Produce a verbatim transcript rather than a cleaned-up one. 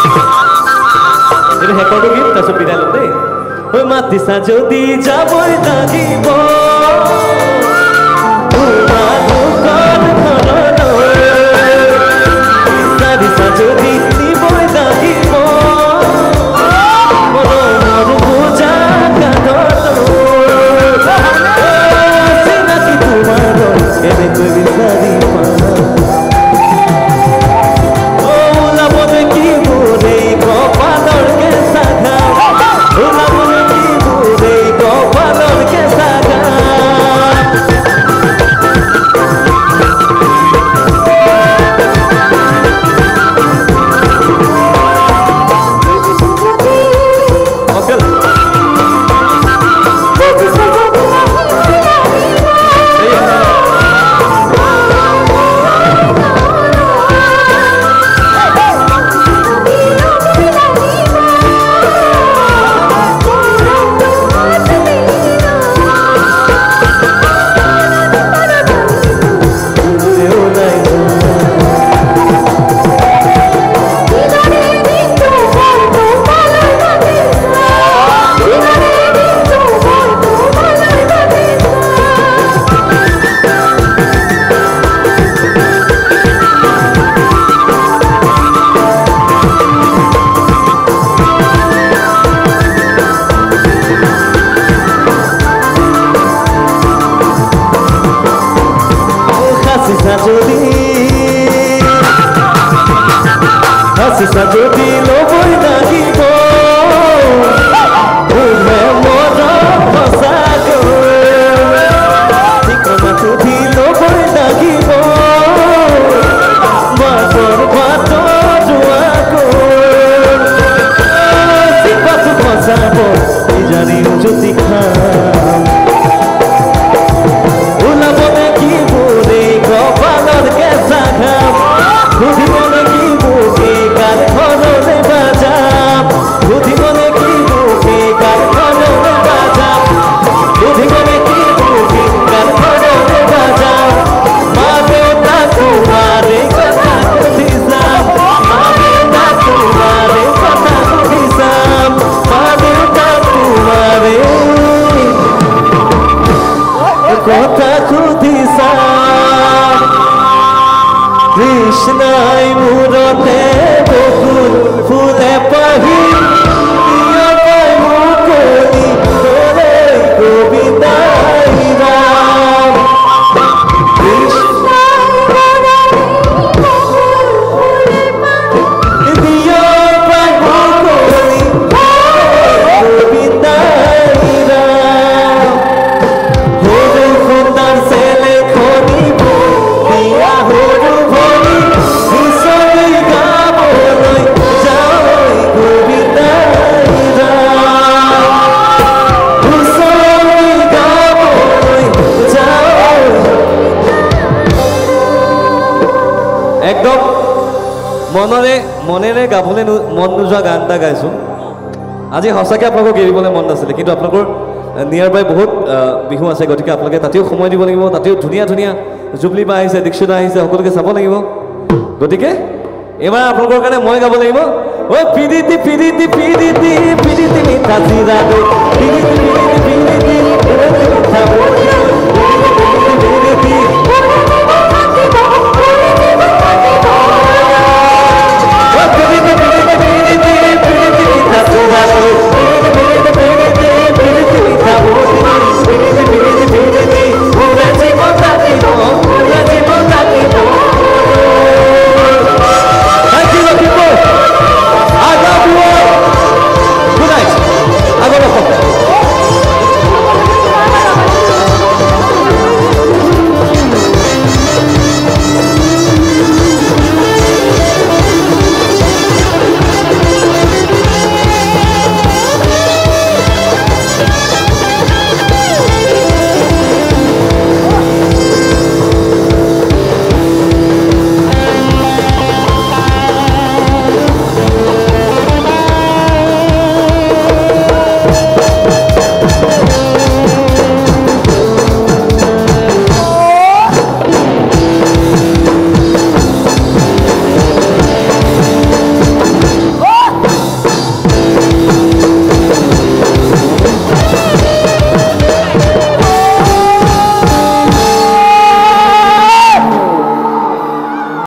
এটা হেকৰটো গীত তাৰপিছত বিদায় ল'ম দেই ঐ মাতিছা যদি যাবই লাগিব যদি দিবই লাগিব মনৰ বোজা কান্ধত চিনাকি তোমাৰ এনেকৈ বিচাৰি ওলাব নেকি বোৰে কপালৰ কেঁচা ঘাম ওলাব নেকি বোৰে কপালৰ কেঁচা Hasta yo di lo voy a equipo me moro pasado y como tú di lo voy a equipo va por cuatro juego si paso pasado y ya ni un yo te cam una boda equipo de copa no que saca Budi mone ki buke kar khono ne baja Budi mone ki buke kar khono ne baja Budi mone ki buke kar khono ne baja Ma beta tumhare katha kudhisam Ma beta tumhare katha kudhisam Ma beta tumhare katha kudhisam Krishnai murate bokul phule pahi diya pai mukoni tore govindai ram Krishnai murate bokul phule pahi diya pai mukoni tore govindai ram hore khundar se lekhoni bo diya hore একদম মনৰে মনেৰে গাবলৈ মন নোযোৱা গান এটা গাইছোঁ আজি সঁচাকৈ আপোনালোকক এৰিবলৈ মন নাছিলে কিন্তু আপোনালোকৰ নিয়াৰ বাই বহুত বিহু আছে গতিকে আপোনালোকে তাতেও সময় দিব লাগিব তাতেও ধুনীয়া ধুনীয়া জুবলি বা আহিছে দীক্ষিতা আহিছে সকলোকে চাব লাগিব গতিকে এইবাৰ আপোনালোকৰ কাৰণে মই গাব লাগিব ঐ পিৰিতি পিৰিতি পিৰিতি পিৰিতি মিঠা জিৰা দৈ পিৰিতি পিৰিতি পিৰিতি